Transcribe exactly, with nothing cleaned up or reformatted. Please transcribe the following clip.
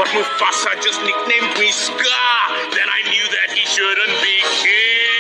But Mufasa just nicknamed me Scar. Then I knew that he shouldn't be king.